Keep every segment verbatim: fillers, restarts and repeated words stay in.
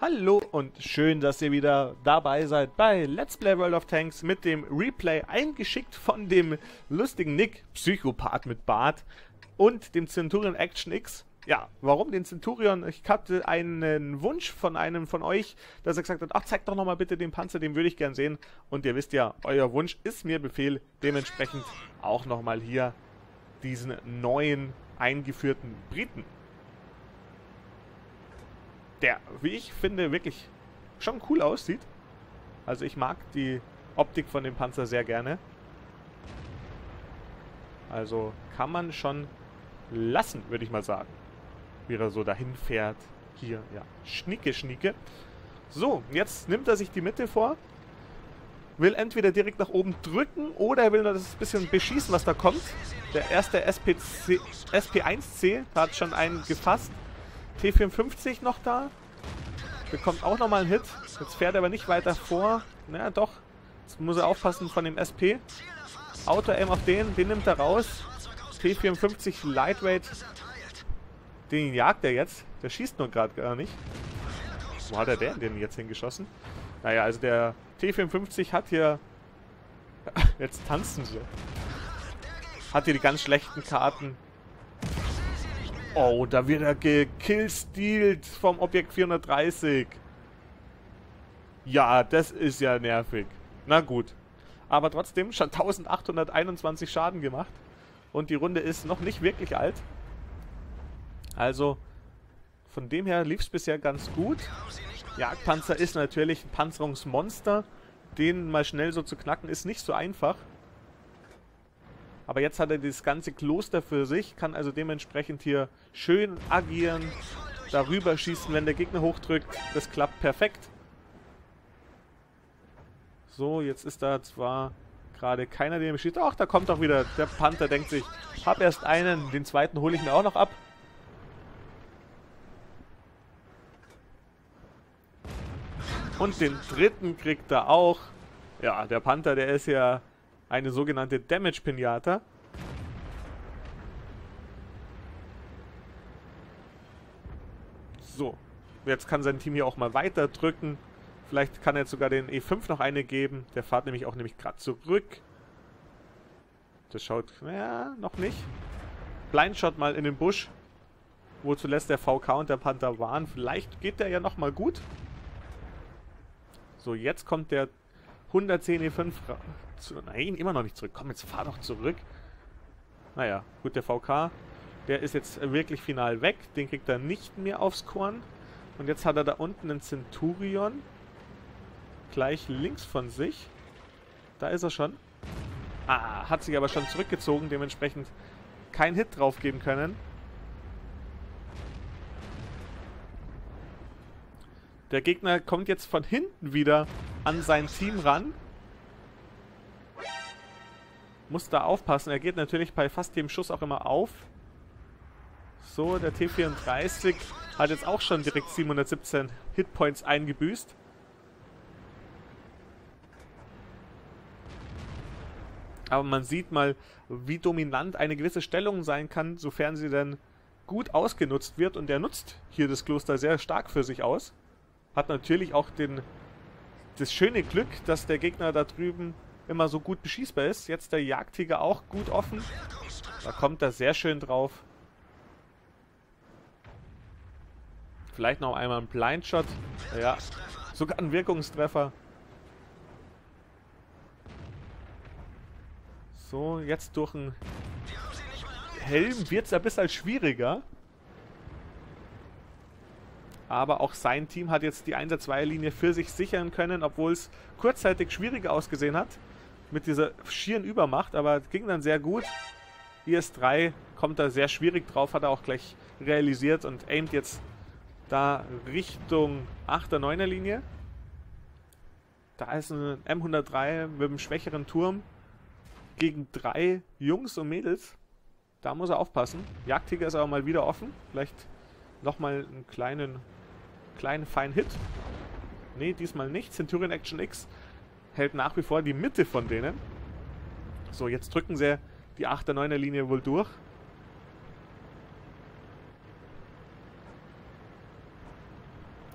Hallo und schön, dass ihr wieder dabei seid bei Let's Play World of Tanks mit dem Replay, eingeschickt von dem lustigen Nick, Psychopath mit Bart, und dem Centurion Action X. Ja, warum den Centurion? Ich hatte einen Wunsch von einem von euch, dass er gesagt hat, ach, zeigt doch nochmal bitte den Panzer, den würde ich gern sehen. Und ihr wisst ja, euer Wunsch ist mir Befehl, dementsprechend auch nochmal hier diesen neuen eingeführten Briten. Der, wie ich finde, wirklich schon cool aussieht. Also ich mag die Optik von dem Panzer sehr gerne. Also kann man schon lassen, würde ich mal sagen. Wie er so dahin fährt. Hier, ja. Schnicke, schnicke. So, jetzt nimmt er sich die Mitte vor. Will entweder direkt nach oben drücken oder er will noch das bisschen beschießen, was da kommt. Der erste S P eins C hat schon einen gefasst. T vierundfünfzig noch da. Bekommt auch nochmal einen Hit. Jetzt fährt er aber nicht weiter vor. Na doch. Jetzt muss er aufpassen von dem S P. Auto-Aim auf den. Den nimmt er raus. T vierundfünfzig Lightweight. Den jagt er jetzt. Der schießt nur gerade gar nicht. Wo hat er denn den jetzt hingeschossen? Naja, also der T vierundfünfzig hat hier... Jetzt tanzen sie. Hat hier die ganz schlechten Karten. Oh, da wird er gekillstealt vom Objekt vierhundertdreißig. Ja, das ist ja nervig. Na gut. Aber trotzdem schon eintausendachthunderteinundzwanzig Schaden gemacht. Und die Runde ist noch nicht wirklich alt. Also, von dem her lief es bisher ganz gut. Jagdpanzer ist natürlich ein Panzerungsmonster. Den mal schnell so zu knacken ist nicht so einfach. Aber jetzt hat er das ganze Kloster für sich, kann also dementsprechend hier schön agieren, darüber schießen, wenn der Gegner hochdrückt. Das klappt perfekt. So, jetzt ist da zwar gerade keiner, der ihm schießt. Ach, da kommt doch wieder der Panther, denkt sich, hab erst einen, den zweiten hole ich mir auch noch ab. Und den dritten kriegt er auch. Ja, der Panther, der ist ja eine sogenannte Damage Pinata. So, jetzt kann sein Team hier auch mal weiter drücken. Vielleicht kann er jetzt sogar den E fünf noch eine geben. Der fährt nämlich auch nämlich gerade zurück. Das schaut, naja, noch nicht. Blindshot mal in den Busch, wo zuletzt der V K und der Panther waren. Vielleicht geht der ja nochmal gut. So, jetzt kommt der hundertzehn E fünf... Zu, nein, immer noch nicht zurück. Komm, jetzt fahr doch zurück. Naja, gut, der V K, der ist jetzt wirklich final weg. Den kriegt er nicht mehr aufs Korn. Und jetzt hat er da unten einen Centurion. Gleich links von sich. Da ist er schon. Ah, hat sich aber schon zurückgezogen. Dementsprechend keinen Hit drauf geben können. Der Gegner kommt jetzt von hinten wieder an sein Team ran. Muss da aufpassen. Er geht natürlich bei fast jedem Schuss auch immer auf. So, der T vierunddreißig hat jetzt auch schon direkt siebenhundertsiebzehn Hitpoints eingebüßt. Aber man sieht mal, wie dominant eine gewisse Stellung sein kann, sofern sie dann gut ausgenutzt wird. Und er nutzt hier das Kloster sehr stark für sich aus. Hat natürlich auch den, das schöne Glück, dass der Gegner da drüben immer so gut beschießbar ist. Jetzt der Jagdtiger auch gut offen. Da kommt er sehr schön drauf. Vielleicht noch einmal ein Blindshot. Ja, sogar ein Wirkungstreffer. So, jetzt durch einen Helm wird es ein bisschen schwieriger. Aber auch sein Team hat jetzt die Einser-Zweier-Linie für sich sichern können, obwohl es kurzzeitig schwieriger ausgesehen hat. Mit dieser schieren Übermacht, aber ging dann sehr gut. I S drei kommt da sehr schwierig drauf, hat er auch gleich realisiert und aimt jetzt da Richtung achter neuner Linie. Da ist ein M hundertdrei mit einem schwächeren Turm gegen drei Jungs und Mädels. Da muss er aufpassen. Jagdtiger ist aber mal wieder offen. Vielleicht nochmal einen kleinen, kleinen feinen Hit. Ne, diesmal nicht. Centurion Action X hält nach wie vor die Mitte von denen. So, jetzt drücken sie die achter neuner Linie wohl durch.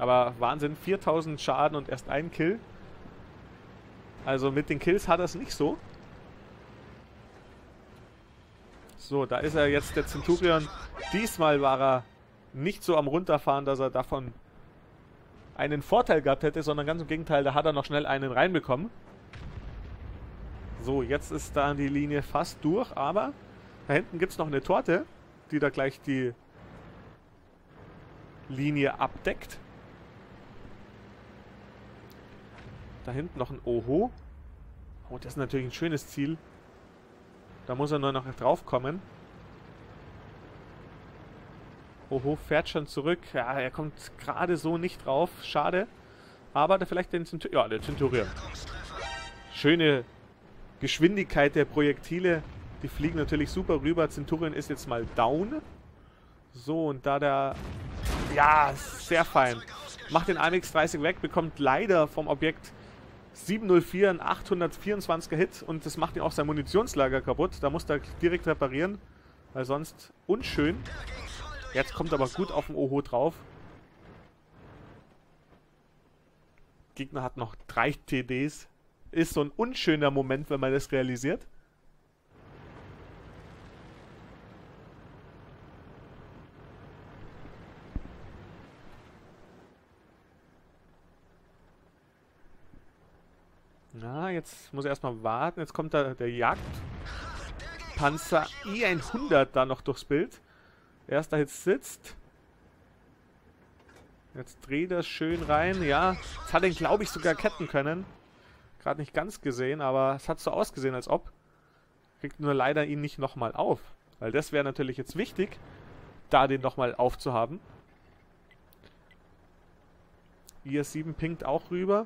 Aber Wahnsinn, viertausend Schaden und erst ein Kill. Also mit den Kills hat er es nicht so. So, da ist er jetzt, der Centurion. Diesmal war er nicht so am Runterfahren, dass er davon einen Vorteil gehabt hätte, sondern ganz im Gegenteil, da hat er noch schnell einen reinbekommen. So, jetzt ist da die Linie fast durch, aber da hinten gibt es noch eine Torte, die da gleich die Linie abdeckt. Da hinten noch ein Oho. Oh, das ist natürlich ein schönes Ziel. Da muss er nur noch drauf kommen. Oho fährt schon zurück. Ja, er kommt gerade so nicht drauf. Schade. Aber da vielleicht den Centurion. Ja, der Centurion. Schöne Geschwindigkeit der Projektile. Die fliegen natürlich super rüber. Centurion ist jetzt mal down. So, und da der... Ja, sehr fein. Macht den A M X dreißig weg. Bekommt leider vom Objekt sieben null vier einen achthundertvierundzwanziger Hit. Und das macht ihm auch sein Munitionslager kaputt. Da muss er direkt reparieren. Weil sonst unschön. Jetzt kommt aber gut auf den Oho drauf. Gegner hat noch drei T Ds. Ist so ein unschöner Moment, wenn man das realisiert. Na, jetzt muss er erstmal warten. Jetzt kommt da der Jagdpanzer I hundert da noch durchs Bild. Erster Hit sitzt. Jetzt dreht er schön rein. Ja, jetzt hat er ihn, glaube ich, sogar ketten können. Gerade nicht ganz gesehen, aber es hat so ausgesehen, als ob. Kriegt nur leider ihn nicht nochmal auf. Weil das wäre natürlich jetzt wichtig, da den nochmal aufzuhaben. I S sieben pinkt auch rüber.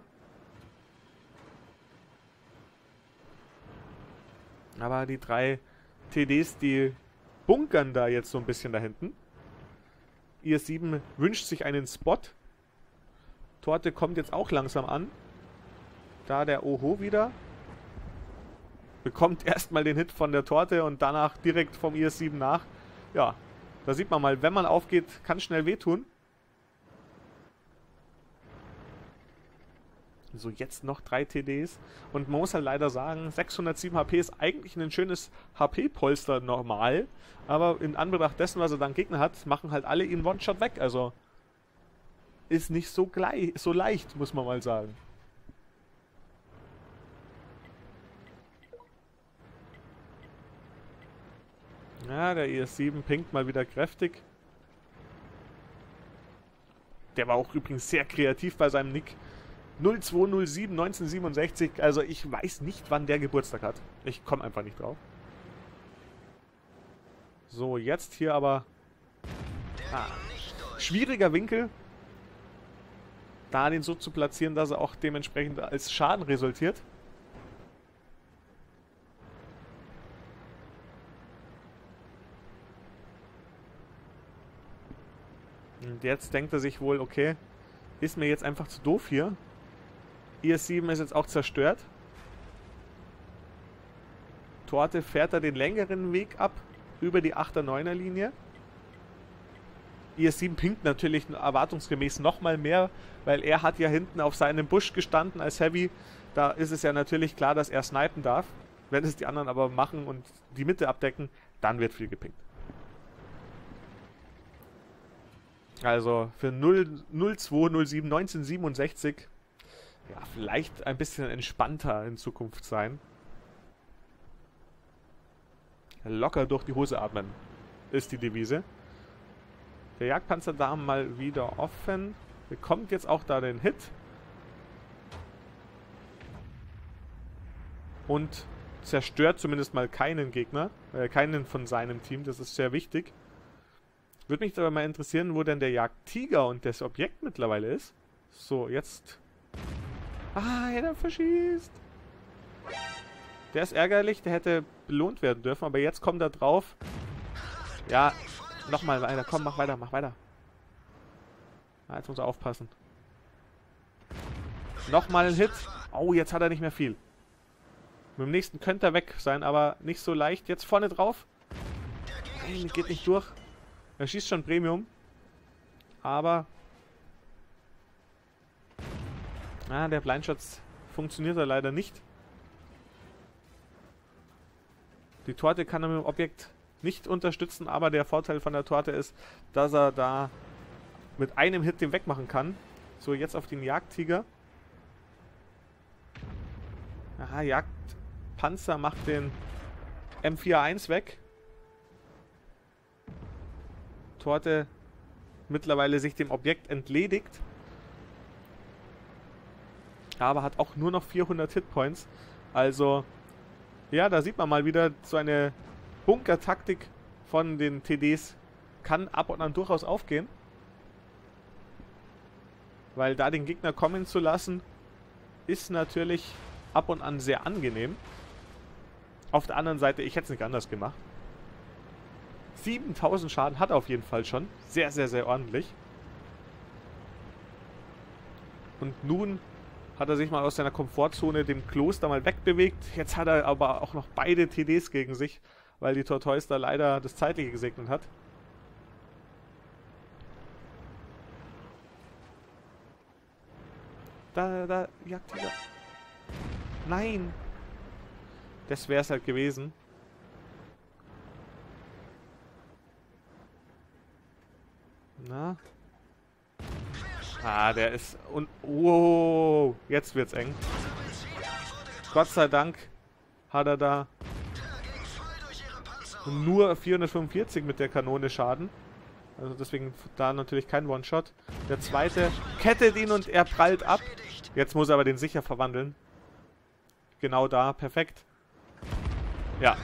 Aber die drei T Ds, die bunkern da jetzt so ein bisschen da hinten. I S sieben wünscht sich einen Spot. Torte kommt jetzt auch langsam an. Da der Oho wieder. Bekommt erstmal den Hit von der Torte und danach direkt vom I S sieben nach. Ja, da sieht man mal, wenn man aufgeht, kann schnell wehtun. So, jetzt noch drei T Ds. Und man muss halt leider sagen, sechshundertsieben H P ist eigentlich ein schönes H P-Polster normal. Aber in Anbetracht dessen, was er dann Gegner hat, machen halt alle ihn One-Shot weg. Also ist nicht so, gleich, so leicht, muss man mal sagen. Ja, der I S sieben pinkt mal wieder kräftig. Der war auch übrigens sehr kreativ bei seinem Nick. null zwei null sieben neunzehnhundertsiebenundsechzig. Also ich weiß nicht, wann der Geburtstag hat. Ich komme einfach nicht drauf. So, jetzt hier aber... Ah, schwieriger Winkel. Da den so zu platzieren, dass er auch dementsprechend als Schaden resultiert. Und jetzt denkt er sich wohl, okay, ist mir jetzt einfach zu doof hier. I S sieben ist jetzt auch zerstört. Torte fährt er den längeren Weg ab, über die achter neuner Linie. I S sieben pinkt natürlich erwartungsgemäß nochmal mehr, weil er hat ja hinten auf seinem Busch gestanden als Heavy. Da ist es ja natürlich klar, dass er snipen darf. Wenn es die anderen aber machen und die Mitte abdecken, dann wird viel gepinkt. Also für null zwei null sieben neunzehnhundertsiebenundsechzig ja, vielleicht ein bisschen entspannter in Zukunft sein. Locker durch die Hose atmen ist die Devise. Der Jagdpanzer da mal wieder offen. Bekommt jetzt auch da den Hit. Und zerstört zumindest mal keinen Gegner. Äh, keinen von seinem Team. Das ist sehr wichtig. Würde mich aber mal interessieren, wo denn der Jagdtiger und das Objekt mittlerweile ist. So, jetzt... Ah, er verschießt. Der ist ärgerlich, der hätte belohnt werden dürfen, aber jetzt kommt er drauf. Ja, nochmal weiter. Komm, mach weiter, mach weiter. Ah, jetzt muss er aufpassen. Nochmal ein Hit. Oh, jetzt hat er nicht mehr viel. Mit dem nächsten könnte er weg sein, aber nicht so leicht. Jetzt vorne drauf. Nein, geht nicht durch. Er schießt schon Premium. Aber Ah, der Blindshot funktioniert da leider nicht. Die Torte kann er mit dem Objekt nicht unterstützen, aber der Vorteil von der Torte ist, dass er da mit einem Hit den wegmachen kann. So, jetzt auf den Jagdtiger. Aha, Jagdpanzer macht den M vier A eins weg. Torte mittlerweile sich dem Objekt entledigt. Aber hat auch nur noch vierhundert Hitpoints. Also, ja, da sieht man mal wieder, so eine Bunker-Taktik von den T Ds kann ab und an durchaus aufgehen. Weil da den Gegner kommen zu lassen, ist natürlich ab und an sehr angenehm. Auf der anderen Seite, ich hätte es nicht anders gemacht. siebentausend Schaden hat er auf jeden Fall schon. Sehr, sehr, sehr ordentlich. Und nun hat er sich mal aus seiner Komfortzone, dem Kloster, mal wegbewegt. Jetzt hat er aber auch noch beide T Ds gegen sich, weil die Tortoise da leider das Zeitliche gesegnet hat. Da, da, Jagdtiger. Nein! Das wäre es halt gewesen. Na? Ah, der ist... Und, oh, jetzt wird's eng. Gott sei Dank hat er da nur vierhundertfünfundvierzig mit der Kanone Schaden. Also deswegen da natürlich kein One-Shot. Der zweite kettet ihn und er prallt ab. Jetzt muss er aber den sicher verwandeln. Genau da, perfekt. Ja.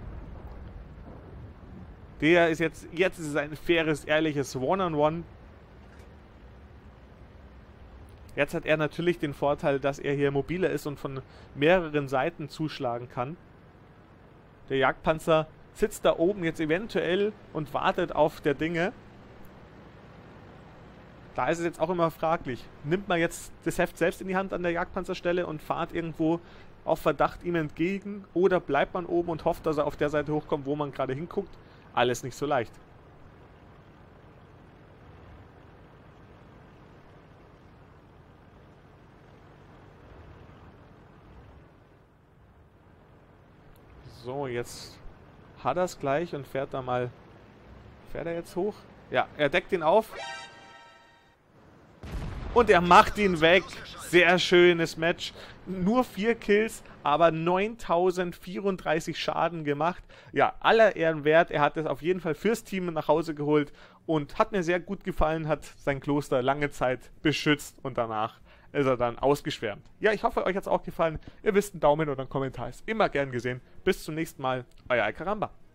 Der ist jetzt... Jetzt ist es ein faires, ehrliches One-on-One. Jetzt hat er natürlich den Vorteil, dass er hier mobiler ist und von mehreren Seiten zuschlagen kann. Der Jagdpanzer sitzt da oben jetzt eventuell und wartet auf der Dinge. Da ist es jetzt auch immer fraglich. Nimmt man jetzt das Heft selbst in die Hand an der Jagdpanzerstelle und fahrt irgendwo auf Verdacht ihm entgegen? Oder bleibt man oben und hofft, dass er auf der Seite hochkommt, wo man gerade hinguckt? Alles nicht so leicht. So, jetzt hat er es gleich und fährt da mal... Fährt er jetzt hoch? Ja, er deckt ihn auf. Und er macht ihn weg. Sehr schönes Match. Nur vier Kills, aber neuntausendvierunddreißig Schaden gemacht. Ja, aller Ehren wert. Er hat es auf jeden Fall fürs Team nach Hause geholt und hat mir sehr gut gefallen, hat sein Kloster lange Zeit beschützt und danach ist er dann ausgeschwärmt. Ja, ich hoffe, euch hat es auch gefallen. Ihr wisst, ein Daumen oder ein Kommentar ist immer gern gesehen. Bis zum nächsten Mal. Euer Alcaramba.